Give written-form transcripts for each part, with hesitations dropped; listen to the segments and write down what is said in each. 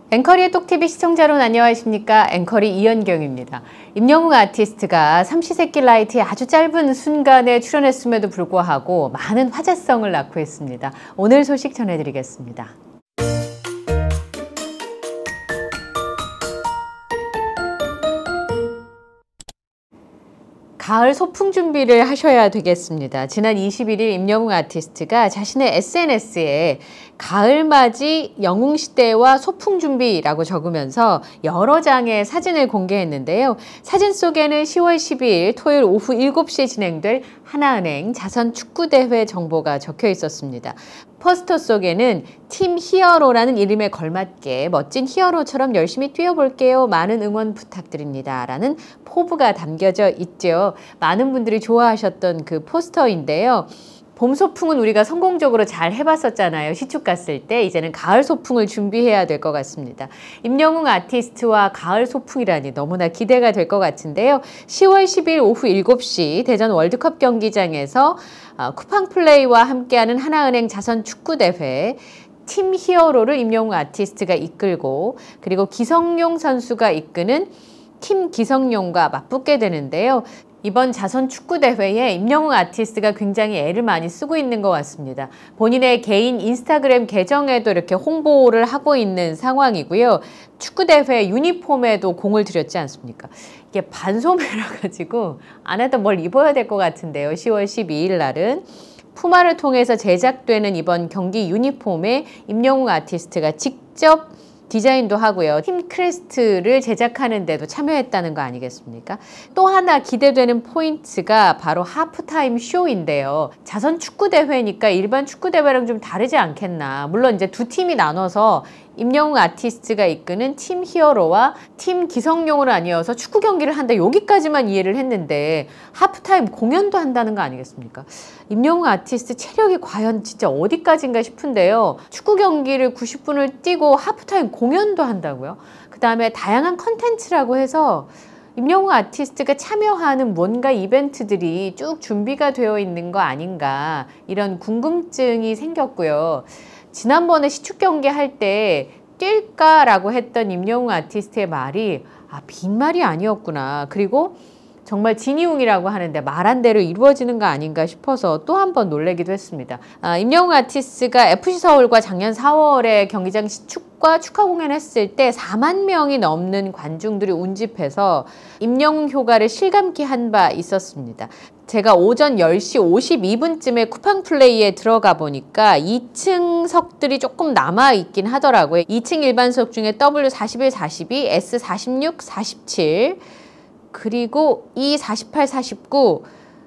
앵커리의 똑TV 시청자 여러분 안녕하십니까? 앵커리 이현경입니다. 임영웅 아티스트가 삼시세끼 라이트에 아주 짧은 순간에 출연했음에도 불구하고 많은 화제성을 낳고 있습니다. 오늘 소식 전해드리겠습니다. 가을 소풍 준비를 하셔야 되겠습니다. 지난 21일 임영웅 아티스트가 자신의 SNS에 가을맞이 영웅시대와 소풍 준비라고 적으면서 여러 장의 사진을 공개했는데요. 사진 속에는 10월 12일 토요일 오후 7시에 진행될 하나은행 자선축구대회 정보가 적혀 있었습니다. 포스터 속에는 팀 히어로라는 이름에 걸맞게 멋진 히어로처럼 열심히 뛰어볼게요. 많은 응원 부탁드립니다. 라는 포부가 담겨져 있죠. 많은 분들이 좋아하셨던 그 포스터인데요. 봄 소풍은 우리가 성공적으로 잘 해봤었잖아요. 시축 갔을 때. 이제는 가을 소풍을 준비해야 될 것 같습니다. 임영웅 아티스트와 가을 소풍이라니 너무나 기대가 될 것 같은데요. 10월 10일 오후 7시 대전 월드컵 경기장에서 쿠팡 플레이와 함께하는 하나은행 자선축구대회 팀 히어로를 임영웅 아티스트가 이끌고 그리고 기성용 선수가 이끄는 팀 기성용과 맞붙게 되는데요. 이번 자선축구대회에 임영웅 아티스트가 굉장히 애를 많이 쓰고 있는 것 같습니다. 본인의 개인 인스타그램 계정에도 이렇게 홍보를 하고 있는 상황이고요. 축구대회 유니폼에도 공을 들였지 않습니까? 이게 반소매라 가지고 안에다 뭘 입어야 될 것 같은데요. 10월 12일 날은. 푸마를 통해서 제작되는 이번 경기 유니폼에 임영웅 아티스트가 직접 디자인도 하고요. 팀 크레스트를 제작하는 데도 참여했다는 거 아니겠습니까? 또 하나 기대되는 포인트가 바로 하프타임 쇼인데요. 자선 축구대회니까 일반 축구대회랑 좀 다르지 않겠나. 물론 이제 두 팀이 나눠서 임영웅 아티스트가 이끄는 팀 히어로와 팀 기성용으로 나뉘어서 축구 경기를 한다. 여기까지만 이해를 했는데 하프타임 공연도 한다는 거 아니겠습니까? 임영웅 아티스트 체력이 과연 진짜 어디까지인가 싶은데요. 축구 경기를 90분을 뛰고 하프타임 공연도 한다고요? 그 다음에 다양한 컨텐츠라고 해서 임영웅 아티스트가 참여하는 뭔가 이벤트들이 쭉 준비가 되어 있는 거 아닌가 이런 궁금증이 생겼고요. 지난번에 시축 경기 할 때 뛸까라고 했던 임영웅 아티스트의 말이 빈말이 아니었구나. 그리고 정말 진이웅이라고 하는데 말한 대로 이루어지는 거 아닌가 싶어서 또 한 번 놀라기도 했습니다. 임영웅 아티스트가 FC서울과 작년 4월에 경기장 시축과 축하 공연했을 때 4만 명이 넘는 관중들이 운집해서 임영웅 효과를 실감케 한 바 있었습니다. 제가 오전 10시 52분쯤에 쿠팡 플레이에 들어가 보니까 2층석들이 조금 남아있긴 하더라고요. 2층 일반석 중에 W41, 42, S46, 47 그리고 E48, 49,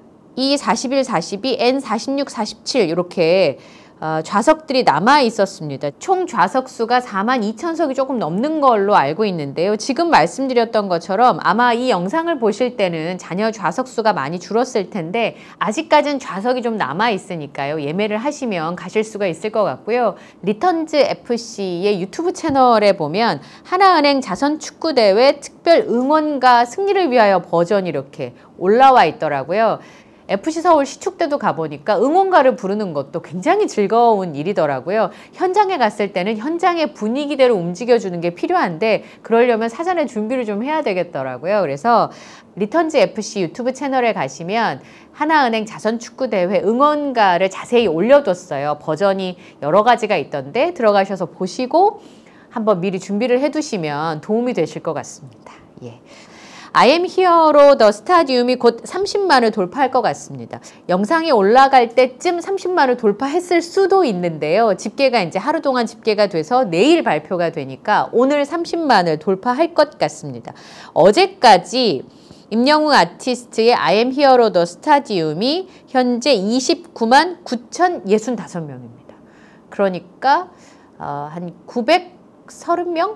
E41, 42, N46, 47 이렇게 좌석들이 남아 있었습니다. 총 좌석 수가 42,000석이 조금 넘는 걸로 알고 있는데요. 지금 말씀드렸던 것처럼 아마 이 영상을 보실 때는 잔여 좌석 수가 많이 줄었을 텐데 아직까지는 좌석이 좀 남아 있으니까요. 예매를 하시면 가실 수가 있을 것 같고요. 리턴즈 FC의 유튜브 채널에 보면 하나은행 자선축구대회 특별 응원가 승리를 위하여 버전이 이렇게 올라와 있더라고요. FC서울 시축 때도 가보니까 응원가를 부르는 것도 굉장히 즐거운 일이더라고요. 현장에 갔을 때는 현장의 분위기대로 움직여주는 게 필요한데 그러려면 사전에 준비를 좀 해야 되겠더라고요. 그래서 리턴즈 FC 유튜브 채널에 가시면 하나은행 자선축구대회 응원가를 자세히 올려뒀어요. 버전이 여러 가지가 있던데 들어가셔서 보시고 한번 미리 준비를 해두시면 도움이 되실 것 같습니다. 예. I am hero the 스타디움이 곧 30만을 돌파할 것 같습니다. 영상이 올라갈 때쯤 30만을 돌파했을 수도 있는데요. 집계가 이제 하루 동안 집계가 돼서 내일 발표가 되니까 오늘 30만을 돌파할 것 같습니다. 어제까지 임영웅 아티스트의 I am hero the 스타디움이 현재 29만 9,065명입니다. 그러니까 한 930명?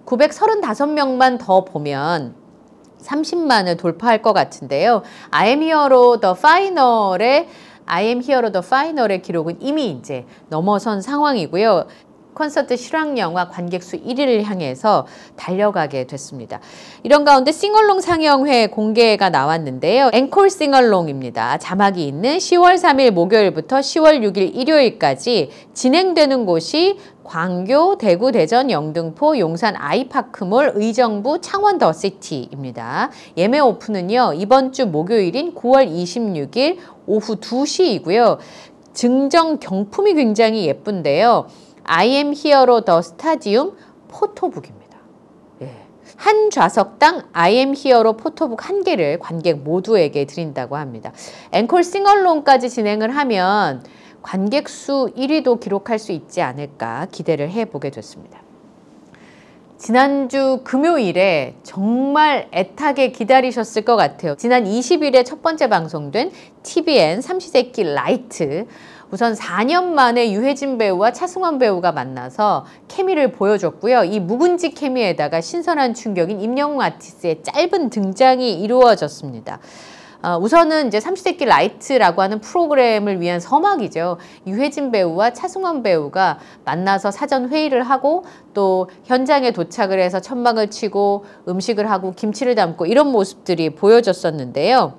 935명만 더 보면 30만을 돌파할 것 같은데요. I am hero the final의 기록은 이미 이제 넘어선 상황이고요. 콘서트 실황영화 관객수 1위를 향해서 달려가게 됐습니다. 이런 가운데 싱얼롱 상영회 공개가 나왔는데요. 앵콜 싱얼롱입니다. 자막이 있는 10월 3일 목요일부터 10월 6일 일요일까지 진행되는 곳이 광교, 대구, 대전, 영등포, 용산 아이파크몰, 의정부, 창원 더시티입니다. 예매 오픈은요, 이번 주 목요일인 9월 26일 오후 2시이고요. 증정 경품이 굉장히 예쁜데요. I am Hero the Stadium 포토북입니다. 예. 한 좌석당 I am Hero 포토북 1개를 관객 모두에게 드린다고 합니다. 앵콜 싱얼롱까지 진행을 하면 관객 수 1위도 기록할 수 있지 않을까 기대를 해보게 됐습니다. 지난주 금요일에 정말 애타게 기다리셨을 것 같아요. 지난 20일에 첫 번째 방송된 TVN 삼시세끼 라이트. 우선 4년 만에 유해진 배우와 차승원 배우가 만나서 케미를 보여줬고요. 이 묵은지 케미에다가 신선한 충격인 임영웅 아티스트의 짧은 등장이 이루어졌습니다. 우선은 이제 삼시세끼 라이트라고 하는 프로그램을 위한 서막이죠. 유해진 배우와 차승원 배우가 만나서 사전 회의를 하고 또 현장에 도착을 해서 천막을 치고 음식을 하고 김치를 담고 이런 모습들이 보여졌었는데요.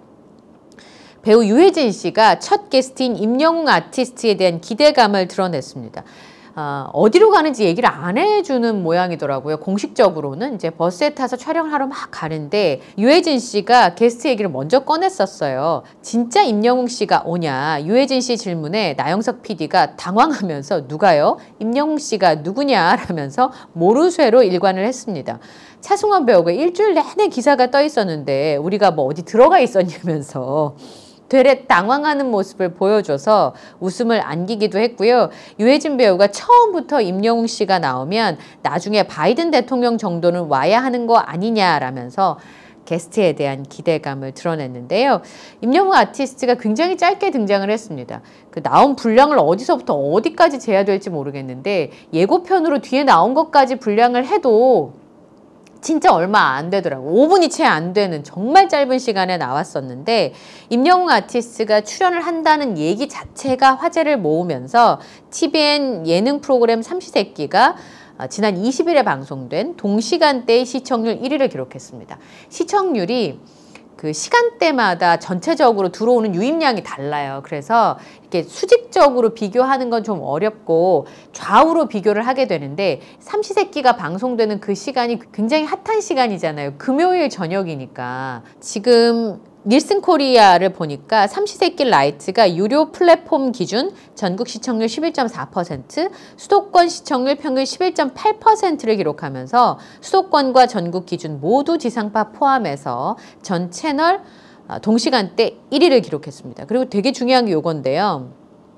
배우 유해진 씨가 첫 게스트인 임영웅 아티스트에 대한 기대감을 드러냈습니다. 어디로 가는지 얘기를 안 해주는 모양이더라고요. 공식적으로는 이제 버스에 타서 촬영하러 막 가는데 유해진 씨가 게스트 얘기를 먼저 꺼냈었어요. 진짜 임영웅 씨가 오냐? 유해진 씨 질문에 나영석 PD가 당황하면서 누가요? 임영웅 씨가 누구냐? 라면서 모르쇠로 일관을 했습니다. 차승원 배우가 일주일 내내 기사가 떠 있었는데 우리가 뭐 어디 들어가 있었냐면서 되레 당황하는 모습을 보여줘서 웃음을 안기기도 했고요. 유해진 배우가 처음부터 임영웅 씨가 나오면 나중에 바이든 대통령 정도는 와야 하는 거 아니냐라면서 게스트에 대한 기대감을 드러냈는데요. 임영웅 아티스트가 굉장히 짧게 등장을 했습니다. 그 나온 분량을 어디서부터 어디까지 재야 될지 모르겠는데 예고편으로 뒤에 나온 것까지 분량을 해도 진짜 얼마 안 되더라고요. 5분이 채 안 되는 정말 짧은 시간에 나왔었는데 임영웅 아티스트가 출연을 한다는 얘기 자체가 화제를 모으면서 TVN 예능 프로그램 삼시세끼가 지난 20일에 방송된 동시간대의 시청률 1위를 기록했습니다. 시청률이 그 시간대마다 전체적으로 들어오는 유입량이 달라요. 그래서 이렇게 수직적으로 비교하는 건 좀 어렵고 좌우로 비교를 하게 되는데 삼시세끼가 방송되는 그 시간이 굉장히 핫한 시간이잖아요. 금요일 저녁이니까. 지금 닐슨 코리아를 보니까 삼시세끼 라이트가 유료 플랫폼 기준 전국 시청률 11.4%, 수도권 시청률 평균 11.8%를 기록하면서 수도권과 전국 기준 모두 지상파 포함해서 전 채널 동시간대 1위를 기록했습니다. 그리고 되게 중요한 게 요건데요.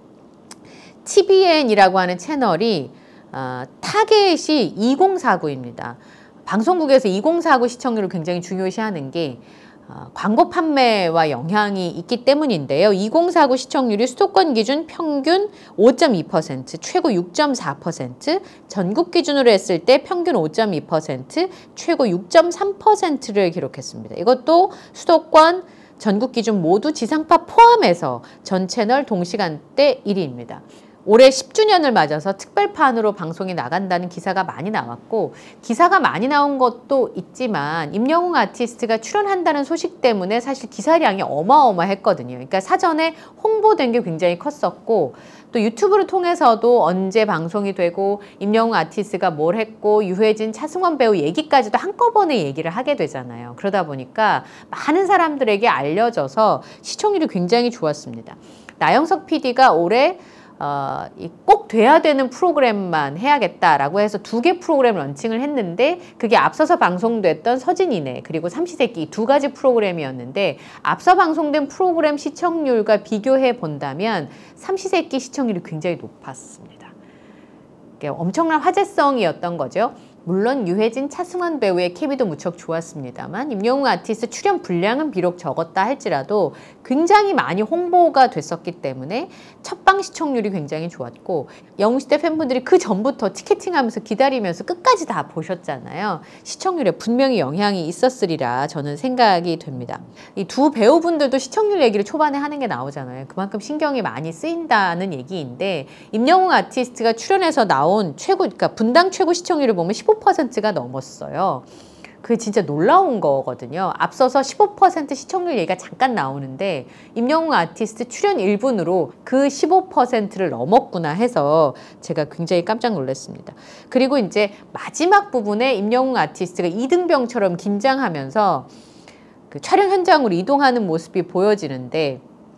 TVN이라고 하는 채널이 타겟이 2049입니다. 방송국에서 2049 시청률을 굉장히 중요시하는 게 광고 판매와 영향이 있기 때문인데요. 2049 시청률이 수도권 기준 평균 5.2%, 최고 6.4%, 전국 기준으로 했을 때 평균 5.2%, 최고 6.3%를 기록했습니다. 이것도 수도권, 전국 기준 모두 지상파 포함해서 전 채널 동시간대 1위입니다. 올해 10주년을 맞아서 특별판으로 방송이 나간다는 기사가 많이 나왔고 기사가 많이 나온 것도 있지만 임영웅 아티스트가 출연한다는 소식 때문에 사실 기사량이 어마어마했거든요. 그러니까 사전에 홍보된 게 굉장히 컸었고 또 유튜브를 통해서도 언제 방송이 되고 임영웅 아티스트가 뭘 했고 유해진, 차승원 배우 얘기까지도 한꺼번에 얘기를 하게 되잖아요. 그러다 보니까 많은 사람들에게 알려져서 시청률이 굉장히 좋았습니다. 나영석 PD가 올해 꼭 돼야 되는 프로그램만 해야겠다라고 해서 2개 프로그램 런칭을 했는데 그게 앞서서 방송됐던 서진이네 그리고 삼시세끼 2가지 프로그램이었는데 앞서 방송된 프로그램 시청률과 비교해 본다면 삼시세끼 시청률이 굉장히 높았습니다. 엄청난 화제성이었던 거죠. 물론 유해진, 차승원 배우의 케미도 무척 좋았습니다만 임영웅 아티스트 출연 분량은 비록 적었다 할지라도 굉장히 많이 홍보가 됐었기 때문에 첫방 시청률이 굉장히 좋았고 영웅시대 팬분들이 그 전부터 티켓팅하면서 기다리면서 끝까지 다 보셨잖아요. 시청률에 분명히 영향이 있었으리라 저는 생각이 됩니다. 이 두 배우분들도 시청률 얘기를 초반에 하는 게 나오잖아요. 그만큼 신경이 많이 쓰인다는 얘기인데 임영웅 아티스트가 출연해서 나온 그러니까 분당 최고 시청률을 보면 15%가 넘었어요. 그게 진짜 놀라운 거거든요. 앞서서 15% 시청률 얘기가 잠깐 나오는데 임영웅 아티스트 출연 1분으로 그 15%를 넘었구나 해서 제가 굉장히 깜짝 놀랐습니다. 그리고 이제 마지막 부분에 임영웅 아티스트가 이등병처럼 긴장하면서 그 촬영 현장으로 이동하는 모습이 보여지는데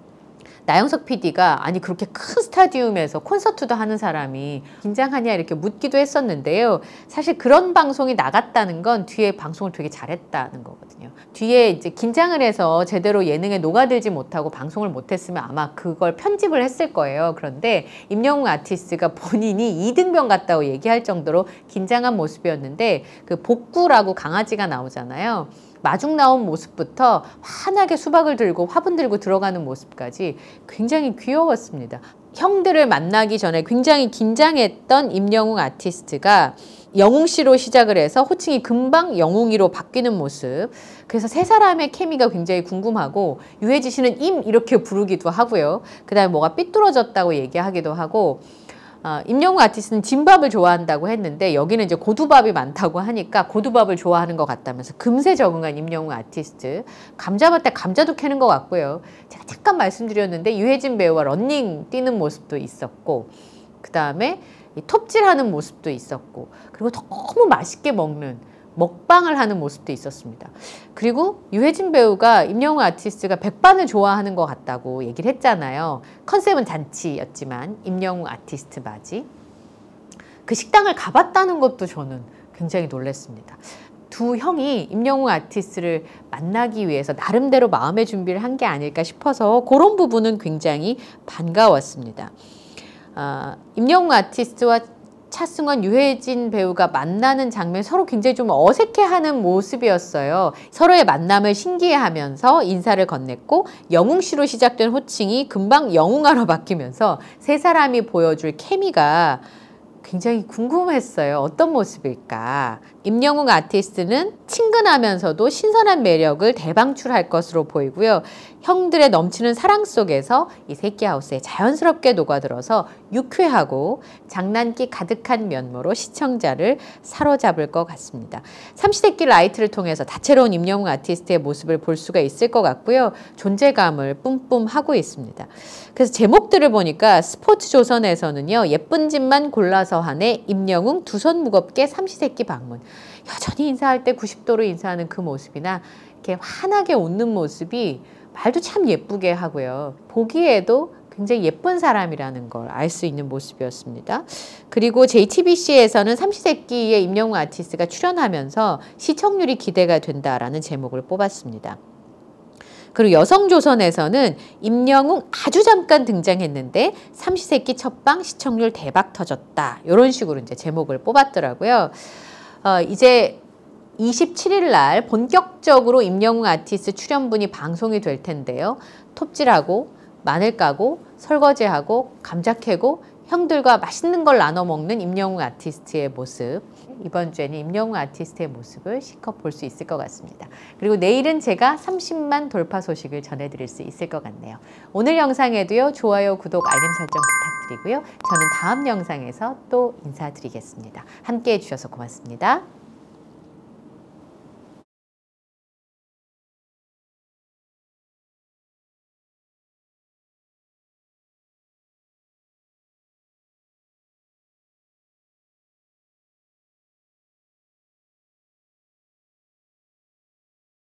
나영석 PD가 아니 그렇게 큰 스타디움에서 콘서트도 하는 사람이 긴장하냐 이렇게 묻기도 했었는데요. 사실 그런 방송이 나갔다는 건 뒤에 방송을 되게 잘했다는 거거든요. 뒤에 이제 긴장을 해서 제대로 예능에 녹아들지 못하고 방송을 못했으면 아마 그걸 편집을 했을 거예요. 그런데 임영웅 아티스트가 본인이 이등병 같다고 얘기할 정도로 긴장한 모습이었는데 그 복구라고 강아지가 나오잖아요. 마중 나온 모습부터 환하게 수박을 들고 화분 들고 들어가는 모습까지 굉장히 귀여웠습니다. 형들을 만나기 전에 굉장히 긴장했던 임영웅 아티스트가 영웅씨로 시작을 해서 호칭이 금방 영웅이로 바뀌는 모습. 그래서 세 사람의 케미가 굉장히 궁금하고 유해지 씨는 임 이렇게 부르기도 하고요. 그 다음에 뭐가 삐뚤어졌다고 얘기하기도 하고 임영웅 아티스트는 진밥을 좋아한다고 했는데 여기는 이제 고두밥이 많다고 하니까 고두밥을 좋아하는 것 같다면서 금세 적응한 임영웅 아티스트. 감자 밭에 감자도 캐는 것 같고요. 제가 잠깐 말씀드렸는데 유해진 배우와 러닝 뛰는 모습도 있었고 그 다음에 톱질하는 모습도 있었고 그리고 너무 맛있게 먹는 먹방을 하는 모습도 있었습니다. 그리고 유해진 배우가 임영웅 아티스트가 백반을 좋아하는 것 같다고 얘기를 했잖아요. 컨셉은 잔치였지만 임영웅 아티스트 맞이. 그 식당을 가봤다는 것도 저는 굉장히 놀랐습니다. 두 형이 임영웅 아티스트를 만나기 위해서 나름대로 마음의 준비를 한 게 아닐까 싶어서 그런 부분은 굉장히 반가웠습니다. 임영웅 아티스트와 차승원, 유해진 배우가 만나는 장면 서로 굉장히 좀 어색해하는 모습이었어요. 서로의 만남을 신기해하면서 인사를 건넸고 영웅씨로 시작된 호칭이 금방 영웅아로 바뀌면서 세 사람이 보여줄 케미가 굉장히 궁금했어요. 어떤 모습일까? 임영웅 아티스트는 친근하면서도 신선한 매력을 대방출할 것으로 보이고요. 형들의 넘치는 사랑 속에서 이 새끼하우스에 자연스럽게 녹아들어서 유쾌하고 장난기 가득한 면모로 시청자를 사로잡을 것 같습니다. 삼시세끼 라이트를 통해서 다채로운 임영웅 아티스트의 모습을 볼 수가 있을 것 같고요. 존재감을 뿜뿜하고 있습니다. 그래서 제목들을 보니까 스포츠조선에서는요. 예쁜 짓만 골라서 하네 임영웅 두 손 무겁게 삼시세끼 방문. 여전히 인사할 때 90도로 인사하는 그 모습이나 이렇게 환하게 웃는 모습이 말도 참 예쁘게 하고요. 보기에도 굉장히 예쁜 사람이라는 걸 알 수 있는 모습이었습니다. 그리고 JTBC에서는 삼시세끼의 임영웅 아티스트가 출연하면서 시청률이 기대가 된다라는 제목을 뽑았습니다. 그리고 여성조선에서는 임영웅 아주 잠깐 등장했는데 삼시세끼 첫방 시청률 대박 터졌다. 이런 식으로 이제 제목을 뽑았더라고요. 이제 27일 날 본격적으로 임영웅 아티스트 출연분이 방송이 될 텐데요. 톱질하고 마늘 까고 설거지하고 감자 캐고 형들과 맛있는 걸 나눠 먹는 임영웅 아티스트의 모습. 이번 주에는 임영웅 아티스트의 모습을 실컷 볼 수 있을 것 같습니다. 그리고 내일은 제가 30만 돌파 소식을 전해드릴 수 있을 것 같네요. 오늘 영상에도요. 좋아요, 구독, 알림 설정 부탁드리고요. 저는 다음 영상에서 또 인사드리겠습니다. 함께해 주셔서 고맙습니다.